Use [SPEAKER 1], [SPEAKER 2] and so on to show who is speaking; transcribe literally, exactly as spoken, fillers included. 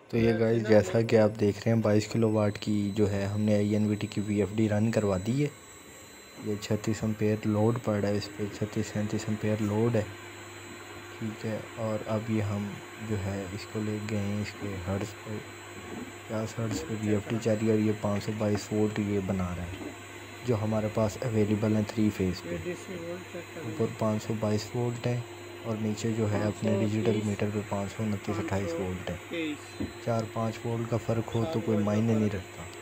[SPEAKER 1] तो ये गाइस जैसा कि आप देख रहे हैं बाईस किलो वाट की जो है हमने आई एन वी टी की वी एफ डी रन करवा दी है। ये छत्तीस एम्पेयर लोड पड़ रहा है, इस पर छत्तीस सैंतीस एम्पेयर लोड है, ठीक है। और अब ये हम जो है इसको ले गए हैं इसके हर्ट्ज़ पे, पचास हर्ट्ज़ पे वी एफ डी चल रही है और ये पाँच सौ बाईस वोल्ट ये बना रहा है जो हमारे पास अवेलेबल है थ्री फेज़ पे। ऊपर पाँच सौ बाईस वोल्ट है और नीचे जो है अपने डिजिटल मीटर पे पाँच सौ उनतीस अट्ठाईस वोल्ट है। चार पाँच वोल्ट का फ़र्क हो तो कोई मायने नहीं रखता।